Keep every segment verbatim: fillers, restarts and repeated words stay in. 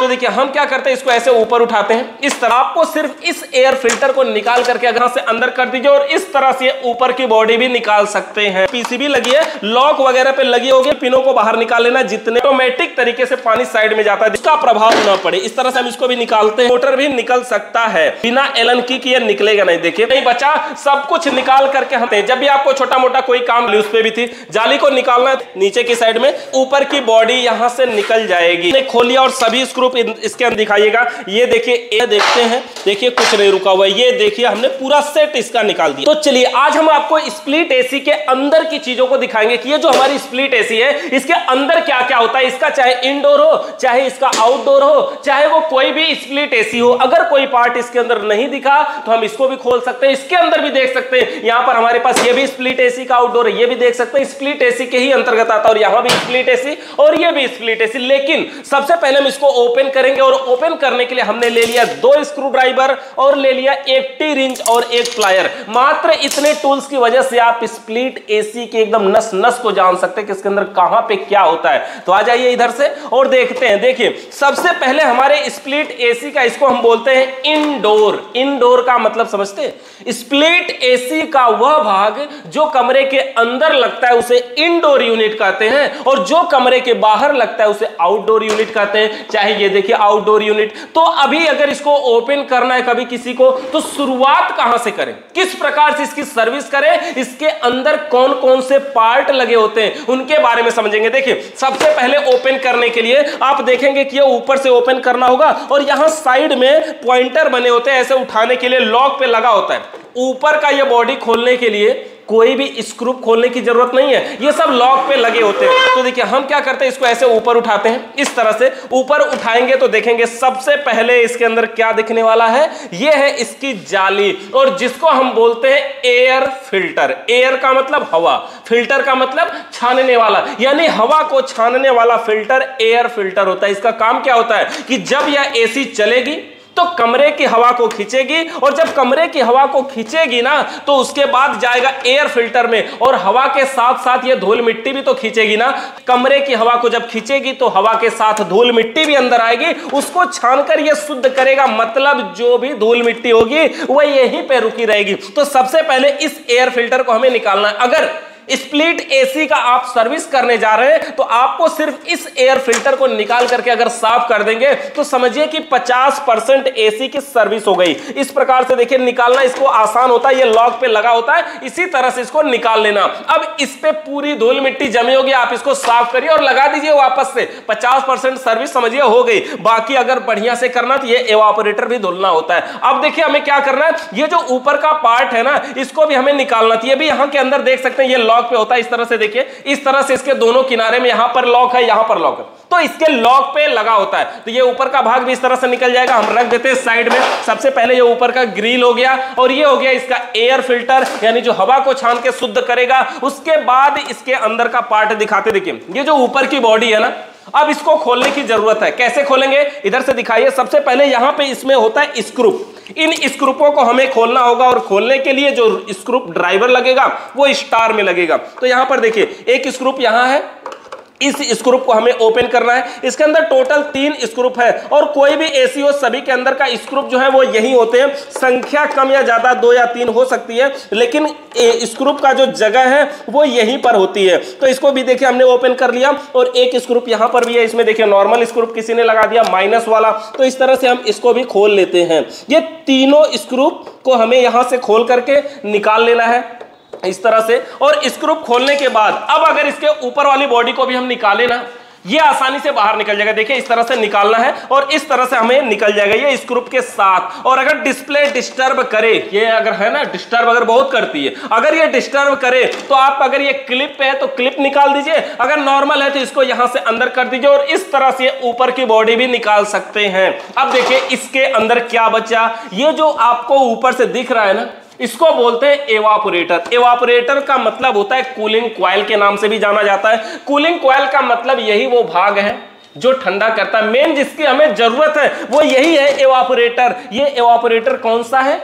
तो देखिए हम क्या करते हैं, इसको ऐसे ऊपर उठाते हैं इस तरह। आपको सिर्फ इस एयर फिल्टर को निकाल करके अगर से अंदर कर दीजिए और इस तरह से ऊपर की बॉडी भी निकाल सकते हैं। पीसीबी लगी है, लॉक वगैरह पे लगी होगी, पिनों को बाहर निकाल लेना, जितने ऑटोमेटिक तरीके से पानी साइड में जाता है जिसका प्रभाव ना पड़े। इस तरह से हम इसको भी निकालते हैं। मोटर भी निकल सकता है बिना एलन की कि ये निकलेगा नहीं। देखिए नहीं बचा, सब कुछ निकाल करके हम जब भी आपको छोटा मोटा कोई काम उस पे भी थी जाली को निकालना, नीचे की साइड में ऊपर की बॉडी यहां से निकल जाएगी। खोलिए और सभी स्क्रू इसके अंदर दिखाइएगा। ये देखिए, ये देखते हैं, देखिए कुछ नहीं रुका हुआ है। ये देखिए हमने पूरा सेट इसका निकाल दिया। तो चलिए आज हम आपको स्प्लिट एसी के अंदर की चीजों को दिखाएंगे कि ये जो हमारी स्प्लिट एसी है इसके अंदर क्या क्या होता है। इसका चाहे इंडोर हो, चाहे इसका आउटडोर हो, चाहे वो कोई भी स्प्लिट एसी हो, अगर कोई पार्ट इसके अंदर नहीं दिखा तो हम इसको भी खोल सकते हैं, इसके अंदर भी देख सकते हैं। यहां पर हमारे पास ये भी स्प्लिट एसी का आउटडोर है, ये भी देख सकते हैं, स्प्लिट एसी के ही अंतर्गत आता है। और यहां भी स्प्लिट एसी और ये भी स्प्लिट एसी। लेकिन सबसे पहले हम इसको ओपन करेंगे और ओपन करने के लिए हमने ले लिया दो स्क्रू ड्राइवर और ले लिया एक टी रिंच और एक प्लायर। मात्र इतने टूल्स की वजह से आप स्प्लिट एसी के एकदम नस नस को जान सकते हैं कि इसके अंदर कहां पे क्या होता है। तो आ जाइए इधर से और देखते हैं। देखिए सबसे पहले हमारे स्प्लिट एसी का, इसको हम बोलते हैं इंडोर। इंडोर का मतलब समझते हैं? स्प्लिट एसी का वह भाग जो कमरे के अंदर लगता है उसे इंडोर यूनिट कहते हैं और जो कमरे के बाहर लगता है उसे आउटडोर यूनिट कहते हैं। चाहे ये देखिए आउटडोर यूनिट। तो अभी अगर इसको ओपन करना है कभी किसी को, तो शुरुआत कहां से करें, किस प्रकार से इसकी सर्विस करें, इसके अंदर कौन कौन से पार्ट लगे होते हैं उनके बारे में समझेंगे। देखिए सबसे पहले ओपन करने के लिए आप देखेंगे कि ये ऊपर से ओपन करना होगा और यहां साइड में पॉइंटर बने होते हैं, ऐसे उठाने के लिए लॉक पे लगा होता है। ऊपर का ये बॉडी खोलने के लिए कोई भी स्क्रू खोलने की जरूरत नहीं है, ये सब लॉक पे लगे होते हैं। तो देखिए हम क्या करते हैं, इसको ऐसे ऊपर उठाते हैं इस तरह से। ऊपर उठाएंगे तो देखेंगे सबसे पहले इसके अंदर क्या दिखने वाला है, ये है इसकी जाली और जिसको हम बोलते हैं एयर फिल्टर। एयर का मतलब हवा, फिल्टर का मतलब छानने वाला, यानी हवा को छानने वाला फिल्टर एयर फिल्टर होता है। इसका काम क्या होता है कि जब यह एसी चलेगी तो कमरे की हवा को खींचेगी और जब कमरे की हवा को खींचेगी ना तो उसके बाद जाएगा एयर फिल्टर में और हवा के साथ साथ ये धूल मिट्टी भी तो खींचेगी ना। कमरे की हवा को जब खींचेगी तो हवा के साथ धूल मिट्टी भी अंदर आएगी, उसको छानकर ये शुद्ध करेगा। मतलब जो भी धूल मिट्टी होगी वह यहीं पे रुकी रहेगी। तो सबसे पहले इस एयर फिल्टर को हमें निकालना है। अगर स्प्लिट एसी का आप सर्विस करने जा रहे हैं तो आपको सिर्फ इस एयर फिल्टर को निकाल करके अगर साफ कर देंगे तो समझिए कि पचास परसेंट एसी की सर्विस हो गई। इस प्रकार से देखिए निकालना इसको आसान होता है, ये लॉक पे लगा होता है, इसी तरह से इसको निकाल लेना। अब इस पे पूरी धूल मिट्टी जमी होगी, आप इसको साफ करिए और लगा दीजिए वापस से। पचास परसेंट सर्विस समझिए हो गई। बाकी अगर बढ़िया से करना तो ये एवापोरेटर भी धुलना होता है। अब देखिए हमें क्या करना है, ये जो ऊपर का पार्ट है ना इसको भी हमें निकालना चाहिए। भी यहां के अंदर देख सकते हैं ये लॉक पे होता है इस तरह से। देखिए इस तरह से इसके दोनों किनारे में यहां पर लॉक है, यहां पर लॉक है, तो इसके लॉक पे लगा होता है। तो ये ऊपर का भाग भी इस तरह से निकल जाएगा। हम रख देते हैं साइड में। सबसे पहले ये ऊपर का ग्रिल हो गया और ये हो गया इसका एयर फिल्टर, यानी जो हवा को छान के शुद्ध करेगा। उसके बाद इसके अंदर का पार्ट दिखाते। देखिए ये जो ऊपर की बॉडी है ना, अब इसको खोलने की जरूरत है। कैसे खोलेंगे, इधर से दिखाइए। सबसे पहले यहां पे इसमें होता है स्क्रू। इन स्क्रूपों को हमें खोलना होगा और खोलने के लिए जो स्क्रू ड्राइवर लगेगा वो स्टार में लगेगा। तो यहां पर देखिए एक स्क्रू यहां है, इस स्क्रू को हमें ओपन करना है। इसके अंदर टोटल तीन स्क्रू है और कोई भी एसी हो सभी के अंदर का स्क्रू जो है वो यही होते हैं। संख्या कम या ज्यादा दो या तीन हो सकती है, लेकिन स्क्रू का जो जगह है वो यहीं पर होती है। तो इसको भी देखिए हमने ओपन कर लिया और एक स्क्रू यहां पर भी है। इसमें देखिए नॉर्मल स्क्रू किसी ने लगा दिया माइनस वाला, तो इस तरह से हम इसको भी खोल लेते हैं। ये तीनों स्क्रू को हमें यहां से खोल करके निकाल लेना है इस तरह से। और स्क्रू खोलने के बाद अब अगर इसके ऊपर वाली बॉडी को भी हम निकालें ना, ये आसानी से बाहर निकल जाएगा। देखिए इस तरह से निकालना है और इस तरह से हमें निकल जाएगा ये स्क्रू के साथ। और अगर डिस्प्ले डिस्टर्ब करे, ये अगर है ना डिस्टर्ब अगर बहुत करती है, अगर ये डिस्टर्ब करे तो आप अगर ये क्लिप पे है तो क्लिप निकाल दीजिए, अगर नॉर्मल है तो इसको यहां से अंदर कर दीजिए और इस तरह से ऊपर की बॉडी भी निकाल सकते हैं। अब देखिए इसके अंदर क्या बचा, ये जो आपको ऊपर से दिख रहा है ना इसको बोलते हैं एवापोरेटर। एवापोरेटर का मतलब होता है कूलिंग कॉइल के नाम से भी जाना जाता है। कूलिंग कॉइल का मतलब यही वो भाग है जो ठंडा करता है। मेन जिसकी हमें जरूरत है वो यही है एवापोरेटर। ये एवापोरेटर कौन सा है,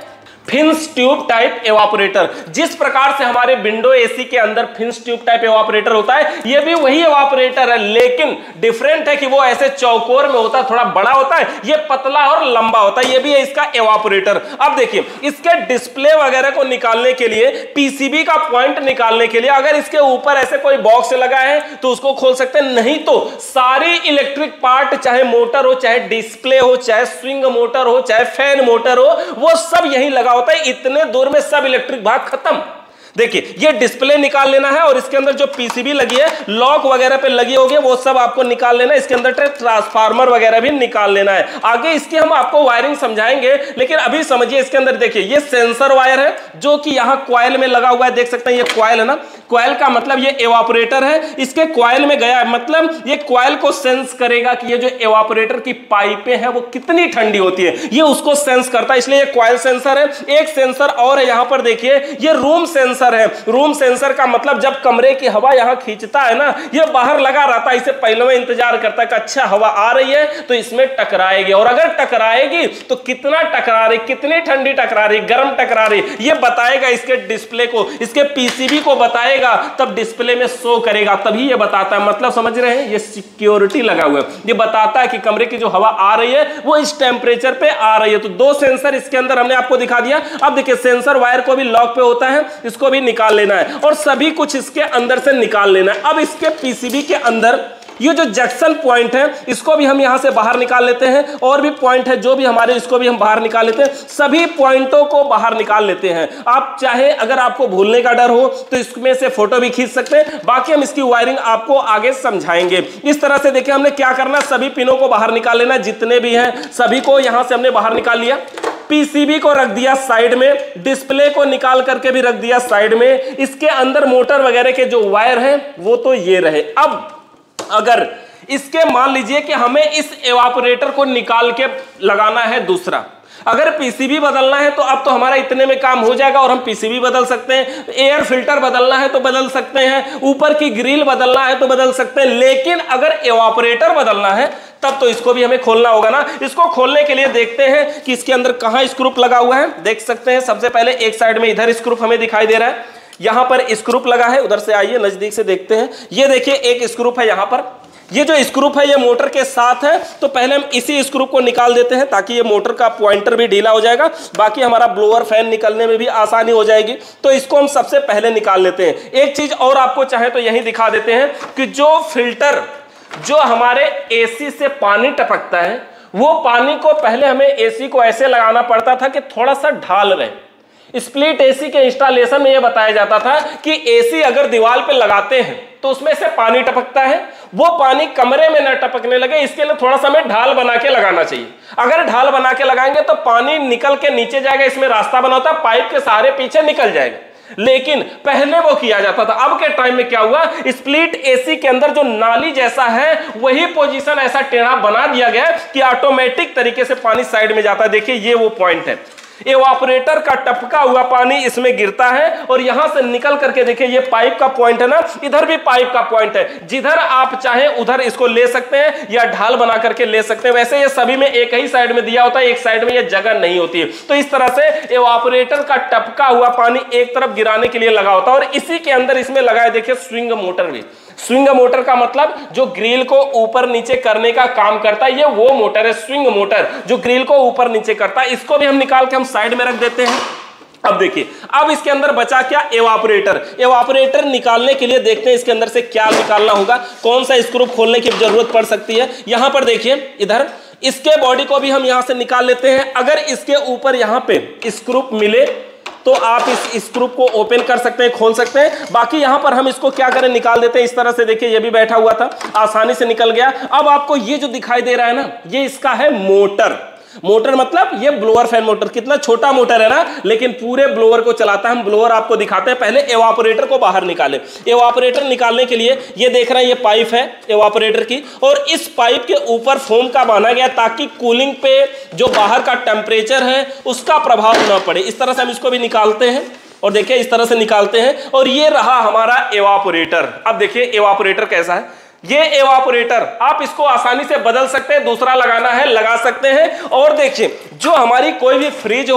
फिन्स ट्यूब टाइप एवापोरेटर। जिस प्रकार से हमारे विंडो एसी के अंदर फिन्स ट्यूब टाइप एवापोरेटर होता है, ये भी वही एवापोरेटर है, लेकिन डिफरेंट है कि वो ऐसे चौकोर में होता है, थोड़ा बड़ा होता है, ये पतला और लंबा होता है। ये भी है इसका एवापोरेटर। अब देखिए, इसके डिस्प्ले वगैरह को निकालने के लिए, पीसीबी का पॉइंट निकालने के लिए, अगर इसके ऊपर ऐसे कोई बॉक्स लगा है तो उसको खोल सकते हैं, नहीं तो सारी इलेक्ट्रिक पार्ट, चाहे मोटर हो, चाहे डिस्प्ले हो, चाहे स्विंग मोटर हो, चाहे फैन मोटर हो, वो सब यही लगा होता है। इतने दूर में सब इलेक्ट्रिक भाग खत्म। देखिए, ये डिस्प्ले निकाल लेना है और इसके अंदर जो पीसीबी लगी है, लॉक वगैरह पे लगी होगी, वो सब आपको निकाल लेना है। इसके अंदर ट्रांसफार्मर वगैरह भी निकाल लेना है। आगे इसकी हम आपको वायरिंग समझाएंगे, लेकिन अभी समझिए इसके अंदर। देखिए, ये सेंसर वायर है जो कि यहां कॉइल में लगा हुआ है, देख सकते हैं ये कॉइल है ना। कॉइल का मतलब ये एवापोरेटर है, इसके कॉइल में गया है, मतलब ये कॉइल को सेंस करेगा कि ये जो एवापोरेटर की पाइपें हैं वो कितनी ठंडी होती है, ये उसको सेंस करता है, इसलिए ये कॉइल सेंसर है। एक सेंसर और है यहां पर, देखिए ये रूम सेंसर है। रूम सेंसर का मतलब जब कमरे की हवा यहां खींचता है ना, ये बाहर लगा रहता है, इसे पहले में इंतजार करता है कि अच्छा हवा आ रही है तो इसमें टकराएगी, और अगर टकराएगी तो कितना टकरा रही, कितनी ठंडी टकरा रही, गर्म टकरा रही, ये बताएगा इसके डिस्प्ले को, इसके पीसीबी को बताएगा, तब डिस्प्ले में शो करेगा, तभी ये बताता है। मतलब समझ रहे हैं, ये सिक्योरिटी लगा हुआ है, ये बताता है कि कमरे की जो हवा आ रही है वो इस टेंपरेचर पे आ रही है। तो दो सेंसर इसके अंदर हमने आपको दिखा दिया। अब देखिए, सेंसर वायर को भी लॉक पे होता है, इसको भी निकाल लेना है और सभी कुछ इसके अंदर से निकाल लेना है। अब इसके पीसीबी के अंदर ये जो जंक्शन पॉइंट है, इसको भी हम यहां से बाहर निकाल लेते हैं, और भी पॉइंट है जो भी हमारे, इसको भी हम बाहर निकाल लेते हैं। सभी पॉइंटों को बाहर निकाल लेते हैं। आप चाहे, अगर आपको भूलने का डर हो तो इसमें से फोटो भी खींच सकते हैं, बाकी हम इसकी वायरिंग आपको आगे समझाएंगे। इस तरह से देखिए, हमने क्या करना, सभी पिनों को बाहर निकाल लेना, जितने भी हैं सभी को यहां से हमने बाहर निकाल लिया। पीसीबी को रख दिया साइड में, डिस्प्ले को निकाल करके भी रख दिया साइड में। इसके अंदर मोटर वगैरह के जो वायर हैं वो तो ये रहे। अब अगर इसके मान लीजिए कि हमें इस एवापोरेटर को निकाल के लगाना है दूसरा, अगर पीसीबी बदलना है तो अब तो हमारा इतने में काम हो जाएगा, और हम पीसीबी बदल सकते हैं, एयर फिल्टर बदलना है तो बदल सकते हैं, ऊपर की ग्रिल बदलना है तो बदल सकते हैं। लेकिन अगर एवापोरेटर बदलना है तब तो इसको भी हमें खोलना होगा ना। इसको खोलने के लिए देखते हैं कि इसके अंदर कहां स्क्रू लगा हुआ है। देख सकते हैं, सबसे पहले एक साइड में इधर स्क्रू हमें दिखाई दे रहा है, यहां पर स्क्रू लगा है। उधर से आइए, नजदीक से देखते हैं। ये देखिए, एक स्क्रू है यहां पर, ये जो स्क्रू है ये मोटर के साथ है, तो पहले हम इसी स्क्रू को निकाल देते हैं ताकि ये मोटर का पॉइंटर भी ढीला हो जाएगा, बाकी हमारा ब्लोअर फैन निकलने में भी आसानी हो जाएगी। तो इसको हम सबसे पहले निकाल लेते हैं। एक चीज और आपको चाहे तो यही दिखा देते हैं कि जो फिल्टर, जो हमारे एसी से पानी टपकता है, वो पानी को पहले हमें एसी को ऐसे लगाना पड़ता था कि थोड़ा सा ढाल रहे। स्प्लिट एसी के इंस्टॉलेशन में यह बताया जाता था कि एसी अगर दीवार पे लगाते हैं तो उसमें से पानी टपकता है, वो पानी कमरे में न टपकने लगे, इसके लिए थोड़ा सा हमें ढाल बना के लगाना चाहिए। अगर ढाल बना के लगाएंगे तो पानी निकल के नीचे जाएगा, इसमें रास्ता बना होता है, पाइप के सहारे पीछे निकल जाएगा। लेकिन पहले वो किया जाता था। अब के टाइम में क्या हुआ, स्प्लिट एसी के अंदर जो नाली जैसा है वही पोजीशन ऐसा टेढ़ा बना दिया गया कि ऑटोमेटिक तरीके से पानी साइड में जाता है। देखिए, ये वो पॉइंट है, एवापोरेटर का टपका हुआ पानी इसमें गिरता है और यहां से निकल करके देखिए, ये पाइप का पॉइंट है ना, इधर भी पाइप का पॉइंट है, जिधर आप चाहें उधर इसको ले सकते हैं या ढाल बना करके ले सकते हैं। वैसे ये सभी में एक ही साइड में दिया होता है, एक साइड में ये जगह नहीं होती है। तो इस तरह से एवापोरेटर का टपका हुआ पानी एक तरफ गिराने के लिए लगा होता है, और इसी के अंदर इसमें लगा है देखिए स्विंग मोटर भी। स्विंग मोटर का मतलब जो ग्रिल को ऊपर नीचे करने का काम करता है, ये वो मोटर है स्विंग मोटर, जो ग्रिल को ऊपर नीचे करता है। इसको भी हम निकाल के हम साइड में रख देते हैं। अब देखिए, अब इसके अंदर बचा क्या, एवापोरेटर। एवापोरेटर निकालने के लिए देखते हैं इसके अंदर से क्या निकालना होगा, कौन सा स्क्रू खोलने की जरूरत पड़ सकती है। यहां पर देखिए, इधर इसके बॉडी को भी हम यहां से निकाल लेते हैं। अगर इसके ऊपर यहां पे स्क्रू मिले तो आप इस स्क्रू को ओपन कर सकते हैं, खोल सकते हैं। बाकी यहां पर हम इसको क्या करें, निकाल देते हैं। इस तरह से देखिए, ये भी बैठा हुआ था, आसानी से निकल गया। अब आपको ये जो दिखाई दे रहा है ना, ये इसका है मोटर। मोटर मतलब ये ब्लोअर फैन मोटर, कितना छोटा मोटर है ना, लेकिन पूरे ब्लोअर को चलाता है। हम ब्लोअर आपको दिखाते हैं, पहले एवापोरेटर को बाहर निकालें। एवापोरेटर निकालने के लिए ये देख रहे हैं, ये पाइप है एवापोरेटर की, और इस पाइप के ऊपर फोम का बांधा गया ताकि कूलिंग पे जो बाहर का टेम्परेचर है उसका प्रभाव न पड़े। इस तरह से हम इसको भी निकालते हैं, और देखिए इस तरह से निकालते हैं, और ये रहा हमारा एवापोरेटर। अब देखिए एवापोरेटर कैसा है। ये एवापोरेटर आप इसको आसानी से बदल सकते हैं, दूसरा लगाना है लगा सकते हैं। और देखिए, जो हमारी कोई भी फ्रिज हो,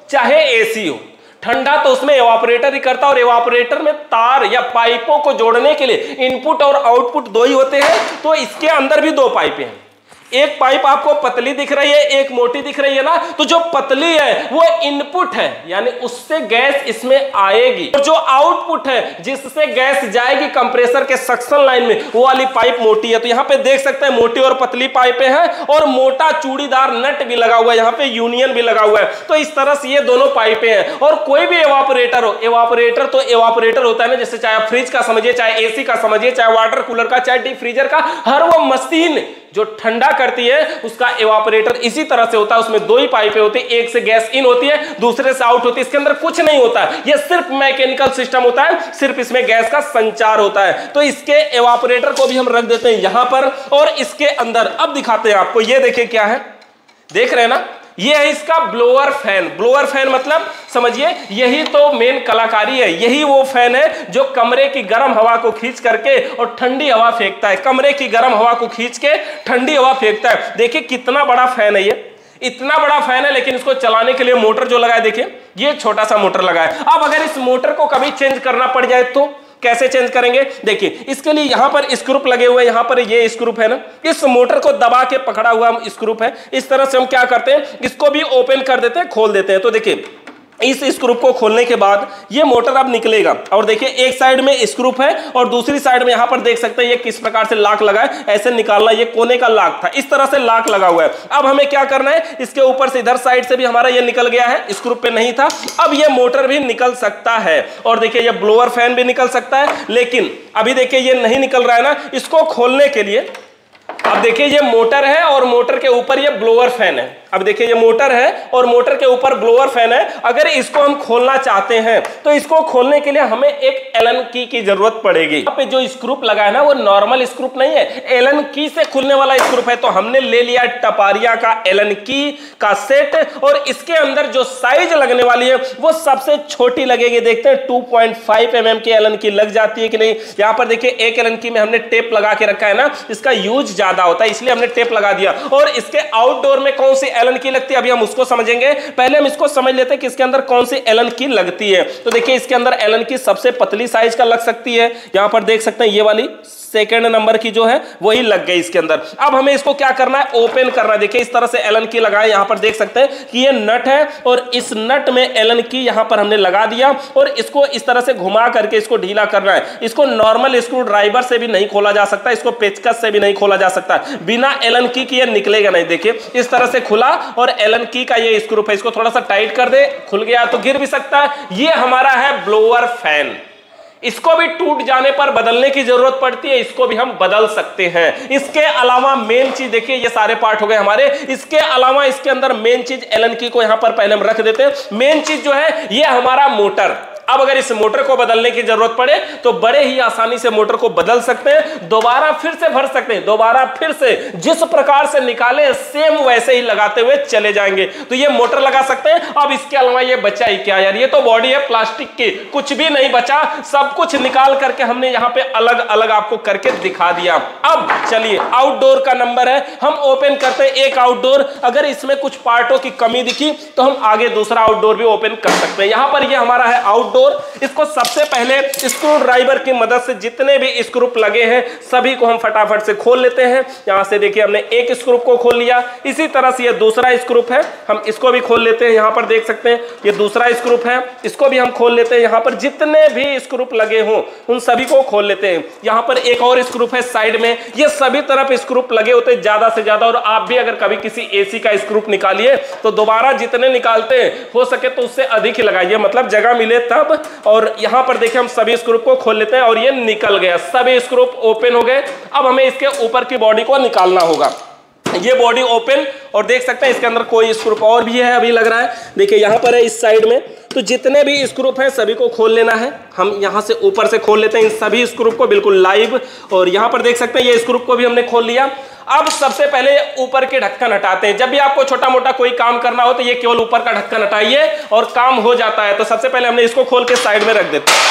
चाहे एसी हो। ठंडा तो उसमें एवापोरेटर ही करता, और एवापोरेटर में तार या पाइपों को जोड़ने के लिए इनपुट और आउटपुट दो ही होते हैं, तो इसके अंदर भी दो पाइपें हैं। एक पाइप आपको पतली दिख रही है, एक मोटी दिख रही है ना, तो जो पतली है वो इनपुट है, यानी उससे गैस इसमें आएगी, और जो आउटपुट है जिससे गैस जाएगी कंप्रेसर के सक्शन लाइन में, वो वाली पाइप मोटी है। तो यहां पे देख सकते हैं मोटी और पतली पाइपें हैं, और मोटा चूड़ीदार नट भी लगा हुआ है, यहां पे यूनियन भी लगा हुआ है। तो इस तरह से ये दोनों पाइपें हैं। और कोई भी एवापोरेटर हो, एवापोरेटर तो एवापोरेटर होता है ना, जैसे चाहे फ्रिज का समझिए, चाहे एसी का समझिए, चाहे वाटर कूलर का, चाहे डीप फ्रीजर का, हर वो मशीन जो ठंडा करती है उसका एवापोरेटर इसी तरह से होता है। उसमें दो ही पाइपें होती है, एक से गैस इन होती है, दूसरे से आउट होती है। इसके अंदर कुछ नहीं होता है, ये सिर्फ मैकेनिकल सिस्टम होता है, सिर्फ इसमें गैस का संचार होता है। तो इसके एवापोरेटर को भी हम रख देते हैं यहां पर, और इसके अंदर अब दिखाते हैं आपको। ये देखिए क्या है, देख रहे हैं ना, ये है इसका ब्लोअर फैन। ब्लोअर फैन मतलब समझिए, यही तो मेन कलाकारी है। यही वो फैन है जो कमरे की गर्म हवा को खींच करके और ठंडी हवा फेंकता है। कमरे की गर्म हवा को खींच के ठंडी हवा फेंकता है। देखिए कितना बड़ा फैन है ये, इतना बड़ा फैन है, लेकिन इसको चलाने के लिए मोटर जो लगा है, देखिए ये छोटा सा मोटर लगा है। अब अगर इस मोटर को कभी चेंज करना पड़ जाए तो कैसे चेंज करेंगे? देखिए इसके लिए यहां पर स्क्रूप लगे हुए हैं, यहां पर ये स्क्रूप है ना, इस मोटर को दबा के पकड़ा हुआ स्क्रूप है। इस तरह से हम क्या करते हैं, इसको भी ओपन कर देते हैं, खोल देते हैं। तो देखिए इस स्क्रूप को खोलने के बाद ये मोटर अब निकलेगा, और देखिए एक साइड में स्क्रूप है और दूसरी साइड में यहां पर देख सकते हैं ये किस प्रकार से लॉक लगा है। ऐसे निकालना, ये कोने का लॉक था, इस तरह से लॉक लगा हुआ है। अब हमें क्या करना है, इसके ऊपर से इधर साइड से भी हमारा ये निकल गया है, स्क्रूप पे नहीं था। अब ये मोटर भी निकल सकता है, और देखिए ये ब्लोअर फैन भी निकल सकता है। लेकिन अभी देखिए ये नहीं निकल रहा है ना, इसको खोलने के लिए अब देखिए ये मोटर है और मोटर के ऊपर ये ब्लोअर फैन है। अब देखिए ये मोटर है और मोटर के ऊपर ब्लोअर फैन है। अगर इसको हम खोलना चाहते हैं तो इसको खोलने के लिए हमें एक एलन की की जरूरत पड़ेगी। यहाँ पे जो स्क्रूप लगा है ना, वो नॉर्मल स्क्रूप नहीं है, एलन की से खुलने वाला स्क्रूप है। तो हमने ले लिया टपारिया का एलन की का सेट, और इसके अंदर जो साइज लगने वाली है वो सबसे छोटी लगेगी। देखते हैं two point five M M की एलन की लग जाती है कि नहीं। यहाँ पर देखिए एक एलन की में हमने टेप लगा के रखा है ना, इसका यूज ज्यादा होता है इसलिए हमने टेप लगा दिया। और इसके आउटडोर में कौन सी एलन की लगती है अभी हम उसको समझेंगे। पहले हम इसको समझ लेते हैं कि इसके अंदर कौन सी एलन की लगती है। तो देखिए इसके अंदर एलन की सबसे पतली साइज का लग सकती है, यहां पर देख सकते हैं ये वाली सेकेंड नंबर की जो है वही लग गई इसके अंदर। अब हमें इसको क्या करना है, ओपन करना है। देखिए इस तरह से एलन की लगाए, यहां पर देख सकते हैं कि ये नट है और इस नट में एलन की यहां पर हमने लगा दिया, और इसको इस तरह से घुमा करके इसको ढीला करना है। इसको नॉर्मल स्क्रू ड्राइवर से भी नहीं खोला जा सकता, इसको पेचकस से भी नहीं खोला जा सकता, बिना एलन की के ये निकलेगा नहीं। देखिए इस तरह से खुला, और एलन की का ये स्क्रू है, इसको थोड़ा सा टाइट कर दे, खुल गया तो गिर भी सकता है। ये हमारा है ब्लोअर फैन। इसको भी टूट जाने पर बदलने की जरूरत पड़ती है, इसको भी हम बदल सकते हैं। इसके अलावा मेन चीज देखिए, ये सारे पार्ट हो गए हमारे। इसके अलावा इसके अंदर मेन चीज एलन की को यहां पर पहले हम रख देते हैं। मेन चीज जो है ये हमारा मोटर। अब अगर इस मोटर को बदलने की जरूरत पड़े तो बड़े ही आसानी से मोटर को बदल सकते हैं, दोबारा फिर से भर सकते हैं, दोबारा फिर से जिस प्रकार से निकाले सेम वैसे ही लगाते हुए चले जाएंगे। तो ये मोटर लगा सकते हैं। अब इसके अलावा ये बचा ही क्या यार, ये तो बॉडी है प्लास्टिक की, कुछ भी नहीं बचा, सब कुछ निकाल करके हमने यहाँ पे अलग अलग आपको करके दिखा दिया। अब चलिए आउटडोर का नंबर है, हम ओपन करते हैं एक आउटडोर। अगर इसमें कुछ पार्टों की कमी दिखी तो हम आगे दूसरा आउटडोर भी ओपन कर सकते हैं। यहाँ पर ये हमारा है आउटडोर। इसको सबसे पहले स्क्रू ड्राइवर की मदद से जितने भी स्क्रूप लगे हैं सभी को हम फटाफट से खोल लेते हैं। यहां से देखिए हमने एक स्क्रूप को खोल लिया, इसी तरह से ये दूसरा स्क्रूप है, हम इसको भी खोल लेते हैं। यहां पर देख सकते हैं ये दूसरा स्क्रूप है, इसको भी हम खोल लेते हैं। यहां पर जितने भी स्क्रूप लगे हों उन सभी को खोल लेते हैं। यहां पर एक और स्क्रूप है साइड में, ये सभी तरफ स्क्रूप लगे होते हैं ज्यादा से ज्यादा। और आप भी अगर कभी किसी एसी का स्क्रूप निकालिए तो दोबारा जितने निकालते हैं हो सके तो उससे अधिक ही लगाइए, मतलब जगह मिले तब। और यहां पर देखिए हम सभी स्क्रूप को खोल लेते हैं और ये निकल गया, सभी स्क्रूप ओपन हो गए। अब हमें इसके ऊपर की बॉडी को निकालना होगा। ये बॉडी ओपन, और देख सकते हैं इसके अंदर कोई स्क्रूप और भी है, अभी लग रहा है। देखिए यहां पर है इस साइड में, तो जितने भी स्क्रूप हैं सभी को खोल लेना है। हम यहां से ऊपर से खोल लेते हैं इन सभी स्क्रूप को बिल्कुल लाइव। और यहां पर देख सकते हैं ये स्क्रूप को भी हमने खोल लिया। अब सबसे पहले ऊपर के ढक्कन हटाते हैं। जब भी आपको छोटा मोटा कोई काम करना हो तो ये केवल ऊपर का ढक्कन हटाइए और काम हो जाता है। तो सबसे पहले हमने इसको खोल के साइड में रख देते हैं,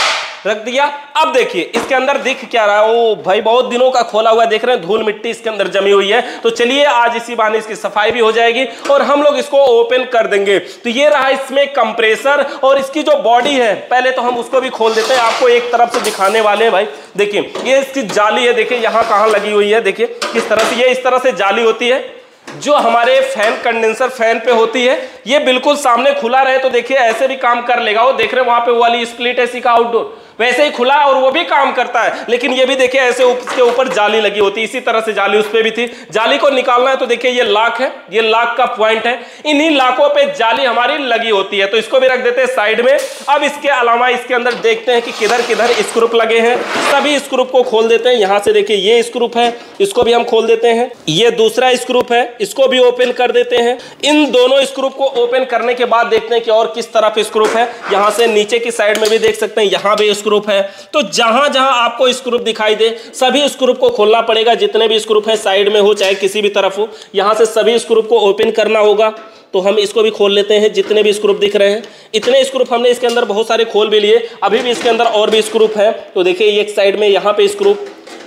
रख दिया। अब देखिए इसके अंदर दिख क्या रहा है, ओ भाई बहुत दिनों का खोला हुआ देख रहे हैं, धूल मिट्टी इसके अंदर जमी हुई है। तो चलिए आज इसी बहाने इसकी सफाई भी हो जाएगी और हम लोग इसको ओपन कर देंगे। तो ये रहा इसमें कंप्रेसर और इसकी जो बॉडी है, पहले तो हम उसको भी खोल देते हैं, आपको एक तरफ से दिखाने वाले हैं। भाई देखिए ये इसकी जाली है, देखिए यहां कहां लगी हुई है, देखिए किस तरह से ये इस तरह से जाली होती है जो हमारे फैन कंडेंसर फैन पे होती है। ये बिल्कुल सामने खुला रहे तो देखिए ऐसे भी काम कर लेगा। वो देख रहे हैं वहां पे वो वाली स्प्लिट है का आउटडोर, वैसे ही खुला और वो भी काम करता है। लेकिन ये भी देखिए ऐसे उसके ऊपर जाली लगी होती है, इसी तरह से जाली उस पे भी थी। जाली को निकालना है तो देखिए ये लॉक है, ये लॉक का पॉइंट है, इन्हीं लॉकों पे जाली हमारी लगी होती है। तो इसको भी रख देते हैं साइड में। अब इसके अलावा इसके अंदर देखते हैं कि किधर किधर स्क्रूप लगे हैं, सभी स्क्रूप को खोल देते हैं। यहां से देखिए ये स्क्रूप है, इसको भी हम खोल देते हैं। ये दूसरा स्क्रूप है, इसको भी ओपन कर देते हैं। इन दोनों स्क्रूप को ओपन करने के बाद देखते हैं कि और किस तरफ स्क्रूप है। यहां से नीचे की साइड में भी देख सकते हैं, यहां भी स्क्रूप है। तो जहां जहां आपको स्क्रूप दिखाई दे सभी स्क्रूप को खोलना पड़ेगा, जितने भी स्क्रूप है साइड में हो चाहे किसी भी तरफ हो, यहां से सभी स्क्रूप को ओपन करना होगा। तो हम इसको भी खोल लेते हैं, जितने भी स्क्रूप दिख रहे हैं। इतने स्क्रूप हमने इसके अंदर बहुत सारे खोल भी लिए, अभी भी इसके अंदर और भी स्क्रूप है। तो देखिए एक साइड में यहाँ पे स्क्रूप,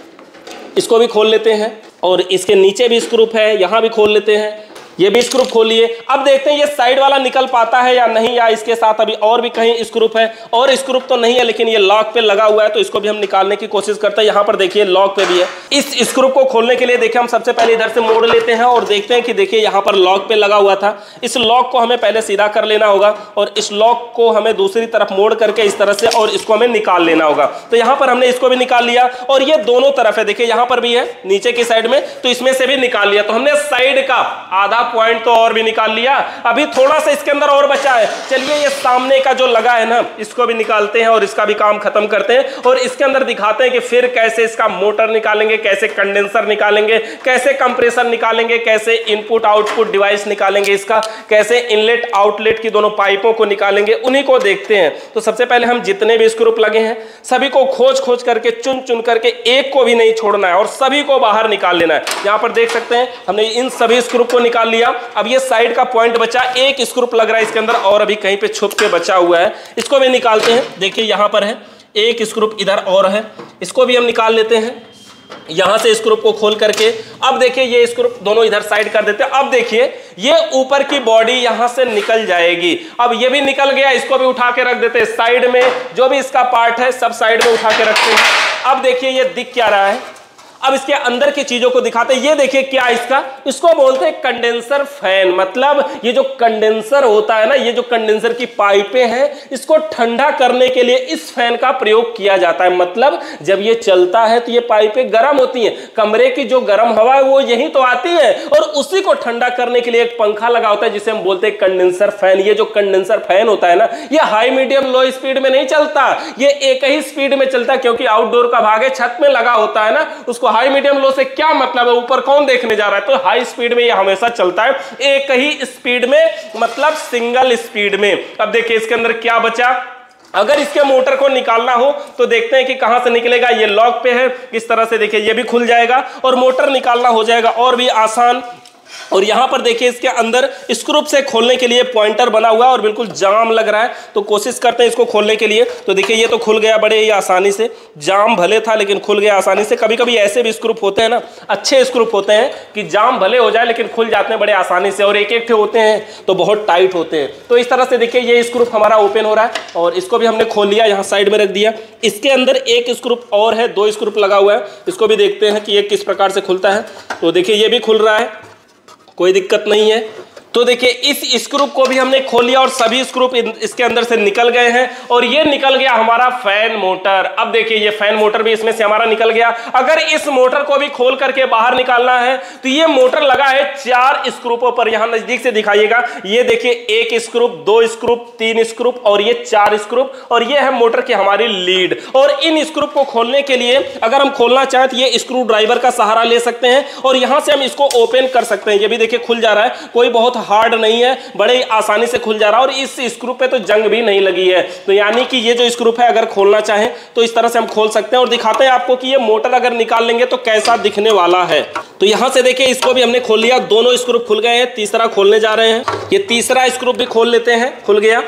इसको भी खोल लेते हैं और इसके नीचे भी स्क्रूप है, यहां भी खोल लेते हैं। ये भी स्क्रूप खोलिए। अब देखते हैं ये साइड वाला निकल पाता है या नहीं, या इसके साथ अभी और भी कहीं स्क्रूप है। और स्क्रूप तो नहीं है लेकिन ये लॉक पे लगा हुआ है, तो इसको भी हम निकालने की कोशिश करते हैं। यहाँ पर देखिए लॉक पे भी है। इस स्क्रूप को खोलने के लिए देखिए हम सबसे पहले इधर से मोड़ लेते हैं और देखते हैं कि देखिए यहाँ पर लॉक पे लगा हुआ था। इस लॉक को हमें पहले सीधा कर लेना होगा और इस लॉक को हमें दूसरी तरफ मोड़ करके इस तरह से, और इसको हमें निकाल लेना होगा। तो यहाँ पर हमने इसको भी निकाल लिया और ये दोनों तरफ है, देखिए यहाँ पर भी है नीचे की साइड में, तो इसमें से भी निकाल लिया। तो हमने साइड का आधा पॉइंट तो और भी निकाल लिया। अभी थोड़ा सा इसके अंदर और बचा है, चलिए ये सामने का जो लगा है ना, इसको भी निकालते हैं और इसका भी काम खत्म करते हैं और इसके अंदर दिखाते हैं कि फिर कैसे इसका मोटर निकालेंगे, कैसे कंडेंसर निकालेंगे, कैसे कंप्रेसर निकालेंगे, कैसे इनपुट आउटपुट डिवाइस निकालेंगे, इसका कैसे इनलेट आउटलेट की दोनों पाइपों को निकालेंगे, उन्हीं को देखते हैं। तो सबसे पहले हम जितने भी स्क्रूप लगे हैं सभी को खोज खोज करके चुन चुन करके एक को भी नहीं छोड़ना है और सभी को बाहर निकाल लेना है। यहां पर देख सकते हैं हमने इन सभी स्क्रूप को निकाल लिया। अब ये साइड का पॉइंट बचा, एक स्क्रूप लग रहा है इसके अंदर और अभी कहीं पे छुप के बचा हुआ है, इसको भी निकालते हैं। देखिए यहां पर है एक स्क्रूप, इधर और है, इसको भी हम निकाल लेते हैं यहां से स्क्रूप को खोल करके। अब देखिए ये स्क्रूप दोनों इधर साइड कर देते हैं। अब देखिए ये ऊपर की बॉडी यहां से निकल जाएगी। अब ये भी निकल गया, इसको भी उठा के रख देते हैं साइड में। जो भी इसका पार्ट है सब साइड में उठा के रखते हैं। अब देखिए ये दिख क्या रहा है, अब इसके अंदर की चीजों को दिखाते हैं। ये देखिए क्या इसका, इसको बोलते हैं कंडेंसर फैन। मतलब ये जो कंडेंसर होता है ना, ये जो कंडेंसर की पाइपें हैं, इसको ठंडा करने के लिए इस फैन का प्रयोग किया जाता है। मतलब जब ये चलता है तो ये पाइपें गर्म होती हैं, कमरे की जो गर्म हवा है वो यहीं तो आती है और उसी को ठंडा करने के लिए एक पंखा लगा होता है जिसे हम बोलते हैं कंडेंसर फैन। ये जो कंडेंसर फैन होता है ना, ये हाई मीडियम लो स्पीड में नहीं चलता, ये एक ही स्पीड में चलता है, क्योंकि आउटडोर का भाग है, छत में लगा होता है ना। उसको हाई मीडियम लो से क्या मतलब है, ऊपर कौन देखने जा रहा है। तो हाई स्पीड में ये हमेशा चलता है, एक ही स्पीड में, मतलब सिंगल स्पीड में। अब देखिए इसके अंदर क्या बचा। अगर इसके मोटर को निकालना हो तो देखते हैं कि कहां से निकलेगा। ये लॉक पे है, इस तरह से देखिए ये भी खुल जाएगा और मोटर निकालना हो जाएगा और भी आसान। और यहां पर देखिए इसके अंदर स्क्रूप से खोलने के लिए पॉइंटर बना हुआ है और बिल्कुल जाम लग रहा है, तो कोशिश करते हैं इसको खोलने के लिए। तो देखिए ये तो खुल गया बड़े ही आसानी से, जाम भले था लेकिन खुल गया आसानी से। कभी कभी ऐसे भी स्क्रूप होते हैं ना, अच्छे स्क्रूप होते हैं कि जाम भले हो जाए लेकिन खुल जाते हैं बड़े आसानी से, और एक एक होते हैं तो बहुत टाइट होते हैं। तो इस तरह से देखिए ये स्क्रूप हमारा ओपन हो रहा है और इसको भी हमने खोल लिया, यहाँ साइड में रख दिया। इसके अंदर एक स्क्रूप और है, दो स्क्रूप लगा हुआ है, इसको भी देखते हैं कि ये किस प्रकार से खुलता है। तो देखिए ये भी खुल रहा है, कोई दिक्कत नहीं है। तो देखिए इस स्क्रूप को भी हमने खोल लिया और सभी स्क्रूप इसके अंदर से निकल गए हैं और ये निकल गया हमारा फैन मोटर। अब देखिए ये फैन मोटर भी इसमें से हमारा निकल गया। अगर इस मोटर को भी खोल करके बाहर निकालना है तो ये मोटर लगा है चार स्क्रूपों पर, यहां नजदीक से दिखाइएगा। ये देखिए एक स्क्रूप, दो स्क्रूप, तीन स्क्रूप और ये चार स्क्रूप, और ये है मोटर की हमारी लीड। और इन स्क्रूप को खोलने के लिए अगर हम खोलना चाहें तो ये स्क्रू ड्राइवर का सहारा ले सकते हैं और यहां से हम इसको ओपन कर सकते हैं। ये भी देखिए खुल जा रहा है, कोई बहुत हार्ड नहीं है, बड़े ही आसानी से खुल जा रहा है और इस स्क्रू पे तो जंग भी नहीं लगी है। तो यानी कि ये जो स्क्रू है अगर खोलना चाहें तो इस तरह से हम खोल सकते हैं और दिखाते हैं आपको कि ये मोटर अगर निकाल लेंगे तो कैसा दिखने वाला है। तो यहां से देखिए इसको भी हमने खोल लिया, दोनों स्क्रू खुल गए हैं, तीसरा खोलने जा रहे हैं। ये तीसरा स्क्रू भी खोल लेते हैं, खुल गया।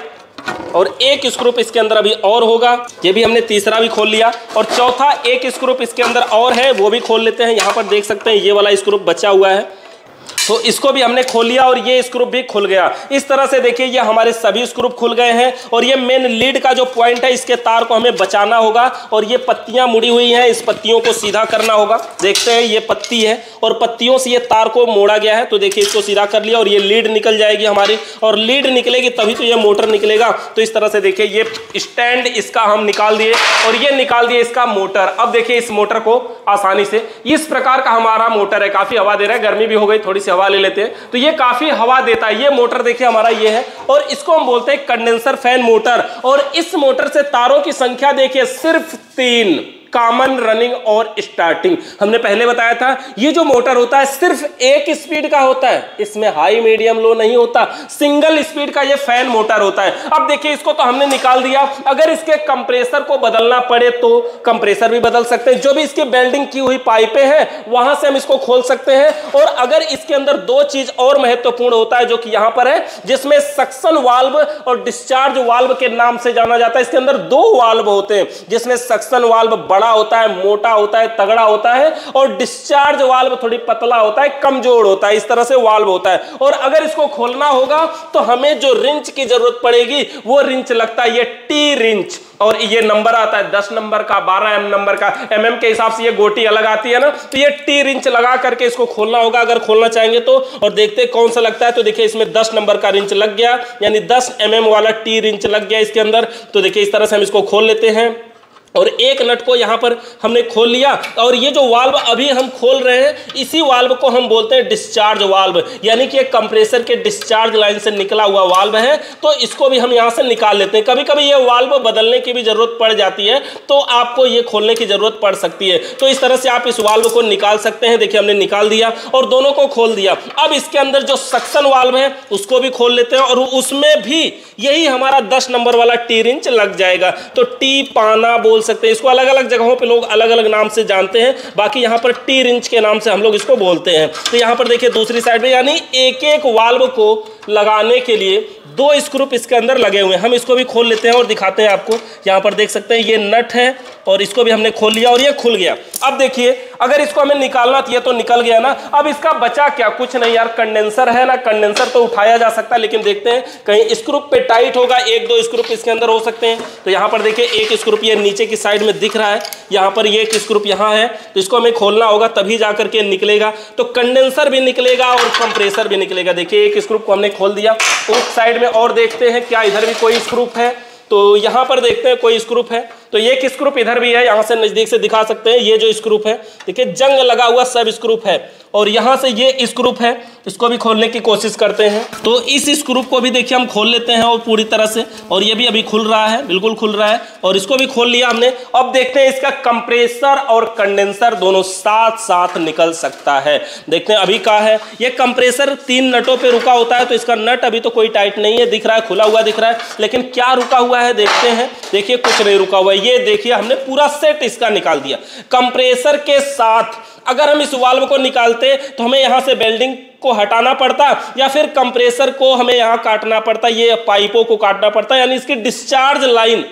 और एक स्क्रू इसके अंदर अभी और होगा, ये भी हमने तीसरा भी खोल लिया। और चौथा एक स्क्रू इसके अंदर और है, वो भी खोल लेते हैं। यहाँ पर देख सकते हैं ये वाला स्क्रू बचा हुआ है, तो इसको भी हमने खोल लिया और ये स्क्रू भी खुल गया। इस तरह से देखिए ये हमारे सभी स्क्रू खुल गए हैं। और ये मेन लीड का जो पॉइंट है, इसके तार को हमें बचाना होगा। और ये पत्तियां मुड़ी हुई हैं, इस पत्तियों को सीधा करना होगा। देखते हैं ये पत्ती है और पत्तियों से ये तार को मोड़ा गया है, तो देखिए इसको सीधा कर लिया और ये लीड निकल जाएगी हमारी। और लीड निकलेगी तभी तो ये मोटर निकलेगा। तो इस तरह से देखिए ये स्टैंड इसका हम निकाल दिए और ये निकाल दिए इसका मोटर। अब देखिए इस मोटर को आसानी से, इस प्रकार का हमारा मोटर है, काफी हवा दे रहा है, गर्मी भी हो गई, थोड़ी सी हवा ले लेते हैं, तो ये काफी हवा देता है। ये मोटर देखिए हमारा ये है और इसको हम बोलते हैं कंडेंसर फैन मोटर। और इस मोटर से तारों की संख्या देखिए सिर्फ तीन, कॉमन, रनिंग और स्टार्टिंग। हमने पहले बताया था ये जो मोटर होता है सिर्फ एक स्पीड का होता है, इसमें हाई मीडियम लो नहीं होता, सिंगल स्पीड का ये फैन मोटर होता है। अब देखिए इसको तो हमने निकाल दिया, अगर इसके कंप्रेसर को बदलना पड़े तो कंप्रेसर भी बदल सकते हैं। जो भी इसकी वेल्डिंग की हुई पाइपें हैं वहां से हम इसको खोल सकते हैं। और अगर इसके अंदर दो चीज और महत्वपूर्ण होता है जो कि यहां पर है, जिसमें सक्शन वाल्व और डिस्चार्ज वाल्व के नाम से जाना जाता है। इसके अंदर दो वाल्व होते हैं, जिसमें सक्शन वाल्व बड़ा होता है, मोटा होता है, तगड़ा होता है, और डिस्चार्ज वाल्व थोड़ी पतला होता है, कमजोर होता है। इस तरह से वाल्व होता है। और अगर इसको खोलना होगा तो हमें जो रिंच की जरूरत पड़ेगी वो रिंच लगता है, ये टी रिंच। और ये नंबर आता है दस नंबर का, बारह एम नंबर का, एम एम के हिसाब से ये गोटी अलग आती है ना, तो ये टी रिंच लगा करके इसको खोलना होगा अगर खोलना चाहेंगे तो। और देखते हैं कौन सा लगता है, तो देखिए इसमें दस नंबर का रिंच लग गया, यानी दस एम एम वाला टी रिंच लग गया इसके अंदर। तो देखिए इस तरह से हम इसको खोल लेते हैं और एक नट को यहां पर हमने खोल लिया। और ये जो वाल्व अभी हम खोल रहे हैं, इसी वाल्व को हम बोलते हैं डिस्चार्ज वाल्व, यानी कि एक कंप्रेसर के डिस्चार्ज लाइन से निकला हुआ वाल्व है। तो इसको भी हम यहां से निकाल लेते हैं। कभी कभी ये वाल्व बदलने की भी जरूरत पड़ जाती है, तो आपको ये खोलने की जरूरत पड़ सकती है। तो इस तरह से आप इस वाल्व को निकाल सकते हैं। देखिए हमने निकाल दिया और दोनों को खोल दिया। अब इसके अंदर जो सक्शन वाल्व है उसको भी खोल लेते हैं और उसमें भी यही हमारा दस नंबर वाला टी रिंच लग जाएगा। तो टी पाना बोल सकते हैं इसको, अलग अलग जगहों पे लोग अलग अलग नाम से जानते हैं, बाकी यहां पर टी रिंच के नाम से हम लोग इसको बोलते हैं। तो यहां पर देखिए दूसरी साइड में, यानी एक एक वाल्व को लगाने के लिए दो स्क्रू इसके अंदर लगे हुए हैं। हम इसको भी खोल लेते हैं और दिखाते हैं आपको। यहां पर देख सकते हैं ये नट है और इसको भी हमने खोल लिया और ये खुल गया। अब देखिए अगर इसको हमें निकालना चाहिए तो निकल गया ना। अब इसका बचा क्या, कुछ नहीं यार, कंडेंसर है ना, कंडेंसर तो उठाया जा सकता है, लेकिन देखते हैं कहीं स्क्रू पे टाइट होगा, एक दो स्क्रू इसके अंदर हो सकते हैं। तो यहाँ पर देखिए एक स्क्रू ये नीचे की साइड में दिख रहा है, यहाँ पर ये एक स्क्रू यहाँ है, तो इसको हमें खोलना होगा तभी जाकर के निकलेगा। तो कंडेंसर भी निकलेगा और कंप्रेसर भी निकलेगा। देखिए एक स्क्रू को हमने खोल दिया। उस साइड में और देखते हैं क्या इधर भी कोई स्क्रू है, तो यहाँ पर देखते हैं कोई स्क्रू है। तो ये एक स्क्रू इधर भी है, यहाँ से नजदीक से दिखा सकते हैं। ये जो स्क्रू है देखिए जंग लगा हुआ सब स्क्रू है। और यहाँ से ये स्क्रू है, इसको भी खोलने की कोशिश करते हैं। तो इस स्क्रू को भी देखिए हम खोल लेते हैं और पूरी तरह से, और ये भी अभी खुल रहा है, बिल्कुल खुल रहा है, और इसको भी खोल लिया हमने। अब देखते हैं इसका कंप्रेसर और कंडेंसर दोनों साथ साथ निकल सकता है। देखते हैं अभी क्या है, ये कंप्रेसर तीन नटों पे रुका होता है, तो इसका नट अभी तो कोई टाइट नहीं है, दिख रहा है खुला हुआ दिख रहा है, लेकिन क्या रुका हुआ है देखते हैं। देखिए कुछ नहीं रुका हुआ है, ये देखिए हमने पूरा सेट इसका निकाल दिया। कंप्रेसर के साथ अगर हम इस वाल्व को निकालते तो हमें यहां से वेल्डिंग को हटाना पड़ता, या फिर कंप्रेसर को हमें यहां काटना पड़ता, ये पाइपों को काटना पड़ता, यानी इसकी डिस्चार्ज लाइन,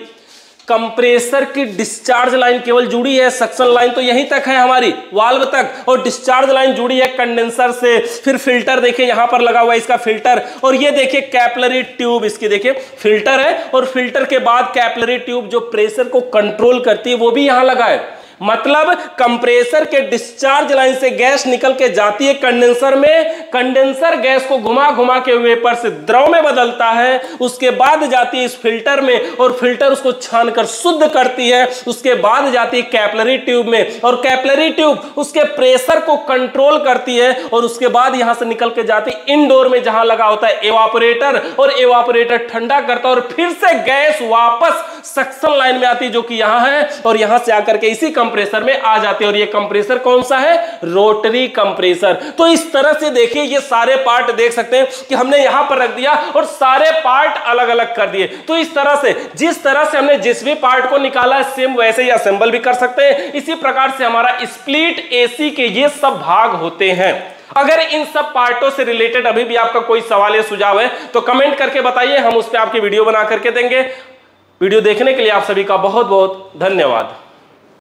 कंप्रेसर की डिस्चार्ज लाइन केवल जुड़ी है, सक्शन लाइन तो यहीं तक है हमारी वाल्व तक, और डिस्चार्ज लाइन जुड़ी है कंडेंसर से। फिर फिल्टर देखिए यहां पर लगा हुआ है इसका फिल्टर, और ये देखिए कैपिलरी ट्यूब, इसकी देखिए फिल्टर है, और फिल्टर के बाद कैपिलरी ट्यूब जो प्रेशर को कंट्रोल करती है वो भी यहां लगा है। मतलब कंप्रेसर के डिस्चार्ज लाइन से गैस निकल के जाती है कंडेंसर में, कंडेंसर गैस को घुमा घुमा के वेपर से द्रव में बदलता है, उसके बाद जाती है इस फिल्टर में, और फिल्टर उसको छानकर शुद्ध करती है, उसके बाद जाती है कैपिलरी ट्यूब में, और कैपिलरी ट्यूब उसके प्रेशर को कंट्रोल करती है, और उसके बाद यहां से निकल के जाती है इंडोर में जहां लगा होता है एवापोरेटर, और एवापोरेटर ठंडा करता है, और फिर से गैस वापस सक्शन लाइन में आती है जो कि यहां है, और यहां से आकर के इसी कंप्रेसर में आ जाते हैं। और ये कंप्रेसर कौन सा है, रोटरी कंप्रेसर। तो इस तरह से देखिए ये सारे पार्ट देख सकते हैं कि हमने यहां पर रख दिया और सारे पार्ट अलग अलग कर दिए। तो इस तरह से जिस तरह से हमने जिस भी पार्ट को निकाला है सेम वैसे ही असेंबल भी कर सकते हैं। इसी प्रकार से हमारा स्प्लिट एसी के ये सब भाग होते हैं। अगर इन सब पार्टों से रिलेटेड अभी भी आपका कोई सवाल या सुझाव है तो कमेंट करके बताइए, हम उस पर आपकी वीडियो बना करके देंगे। वीडियो देखने के लिए आप सभी का बहुत बहुत धन्यवाद।